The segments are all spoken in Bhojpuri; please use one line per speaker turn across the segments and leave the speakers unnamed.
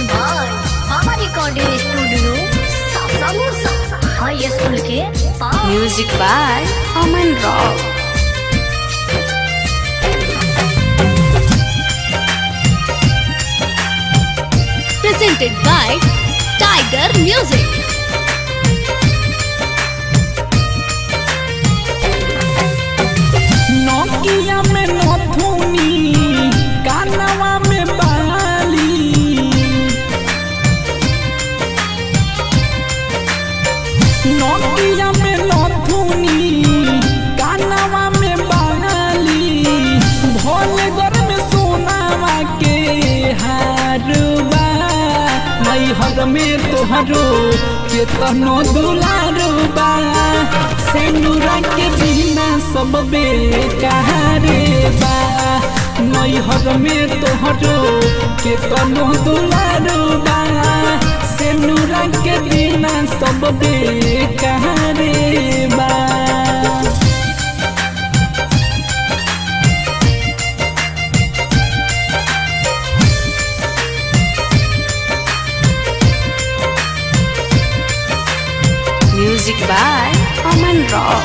भाई बाबा रिकॉर्डिंग स्टूडियो हाई स्कूल के पास।
Music by Aman Rock.
Presented by Tiger Music.
Nokia में नथुनी कानवा में बाली, नोकिया में नथुनी कानवा में बाली, भोले घर में सोनावा के हारवा, नैहर में तोहरो केतनो दुलारबा, सेनुरा के बिना सब बेकार बा, नैहर में तोहरो केतनो दुलारबा, सेनुरा के बिना सब बेकार बा।
Music by Aman Rock.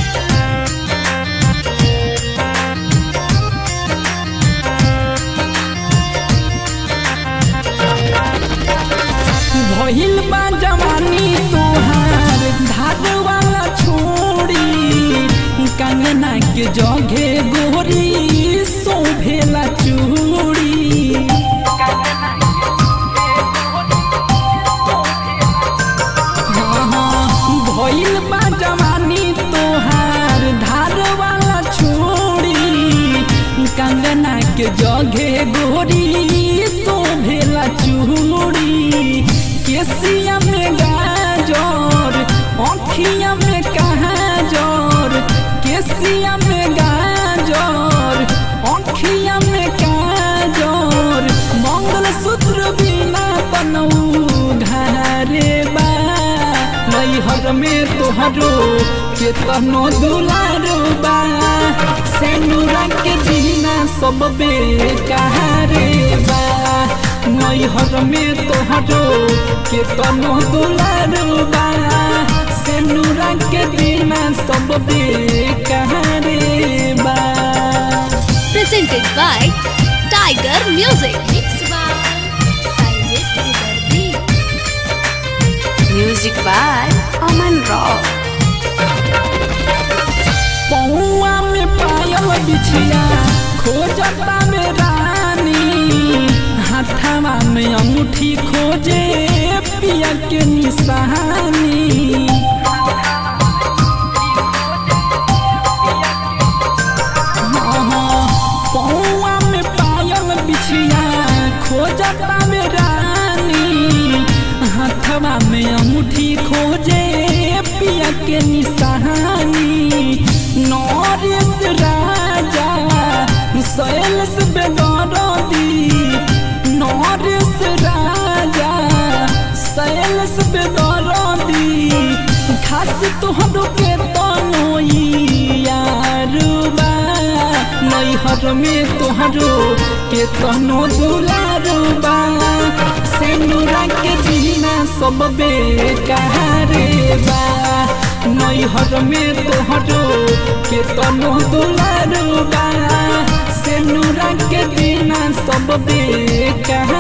भइल बा जवानी तोहार धार वाला छोड़ी, कंगना के जगे गोरी शोभेला चूड़ी, भइल बा जवानी तोहार धार वाला छोड़ी, कंगना के जगे गोरी शोभेला चूड़ी, केसिया में गाजर आँखिया में काजर, केसिया में गाजर आँखिया में काजर, मंगलसूत्र बिना बनऊ घरे बा, नैहर में तोहरो केतनो दुलारबा, सेनुरा के बिना सब बेकार बा, नैहर में तोहरो केतनो दुलारबा, सेनुरा के बिना सब बेकार बा।
Presented by Tiger Music.
Mixed by Cyrus Vidarthi.
Music by Aman Rock.
पौआ में पायल बिछिया खोजता में रानी, हाथवा में अंगूठी खोजे पिया के निशानी, पौआ में पायल बिछिया खोजता में रानी, हाथवा में अंगूठी खोजे पिया के निशानी, नरेश राजा सैलस बेदरदी, नरेश राजा सैलस बेदरदी, खास तोहरो के तनोई यारबा, नैहर में तोहरो के तनो दुलारबा, सेनुरा के बिना सब बेकार बा, नैहर में तोहरो केतनो दुलारबा, सेनुरा के बिना सब बेकार